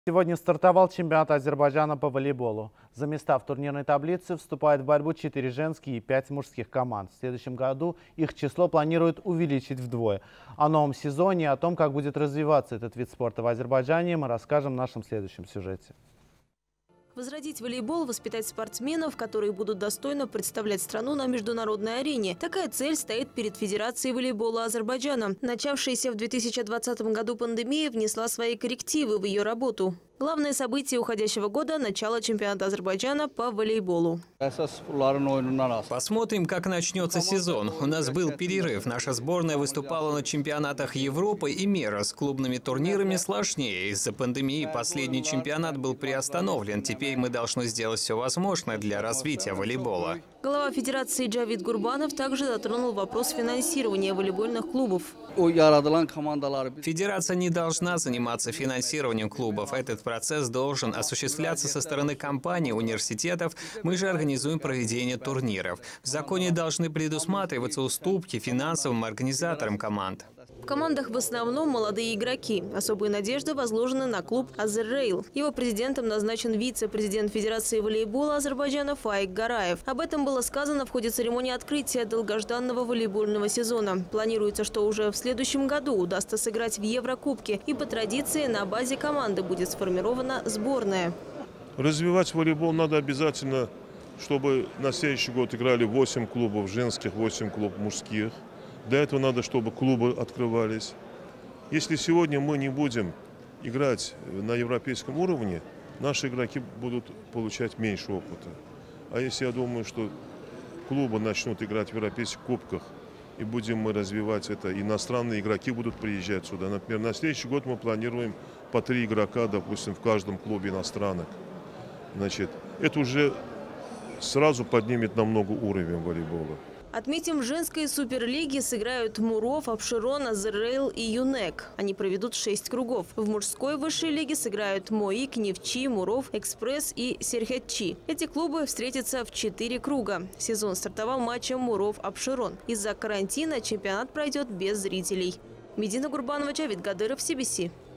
Сегодня стартовал чемпионат Азербайджана по волейболу. За места в турнирной таблице вступают в борьбу 4 женские и 5 мужских команд. В следующем году их число планируют увеличить вдвое. О новом сезоне и о том, как будет развиваться этот вид спорта в Азербайджане, мы расскажем в нашем следующем сюжете. Возродить волейбол, воспитать спортсменов, которые будут достойно представлять страну на международной арене. Такая цель стоит перед Федерацией волейбола Азербайджана. Начавшаяся в 2020 году пандемия внесла свои коррективы в ее работу. Главное событие уходящего года – начало чемпионата Азербайджана по волейболу. Посмотрим, как начнется сезон. У нас был перерыв. Наша сборная выступала на чемпионатах Европы и мира. С клубными турнирами сложнее. Из-за пандемии последний чемпионат был приостановлен. Теперь мы должны сделать все возможное для развития волейбола. Глава Федерации Джавид Гурбанов также затронул вопрос финансирования волейбольных клубов. Федерация не должна заниматься финансированием клубов. Этот процесс должен осуществляться со стороны компаний, университетов. Мы же организуем проведение турниров. В законе должны предусматриваться уступки финансовым организаторам команд. В командах в основном молодые игроки. Особые надежды возложены на клуб «Азеррейл». Его президентом назначен вице-президент Федерации волейбола Азербайджана Фаик Гараев. Об этом было сказано в ходе церемонии открытия долгожданного волейбольного сезона. Планируется, что уже в следующем году удастся сыграть в Еврокубке. И по традиции на базе команды будет сформирована сборная. Развивать волейбол надо обязательно, чтобы на следующий год играли 8 клубов женских, 8 клубов мужских. Для этого надо, чтобы клубы открывались. Если сегодня мы не будем играть на европейском уровне, наши игроки будут получать меньше опыта. А если я думаю, что клубы начнут играть в европейских кубках, и будем мы развивать это, иностранные игроки будут приезжать сюда. Например, на следующий год мы планируем по 3 игрока, допустим, в каждом клубе иностранных. Значит, это уже сразу поднимет намного уровень волейбола. Отметим, в женской суперлиге сыграют Муров, Апшерон, Азеррейл и Юнек. Они проведут 6 кругов. В мужской высшей лиге сыграют Моик, Невчи, Муров, Экспресс и Серхетчи. Эти клубы встретятся в 4 круга. Сезон стартовал матчем Муров-Апшерон. Из-за карантина чемпионат пройдет без зрителей. Медина Гурбанова, Джавид Гадыров, CBC.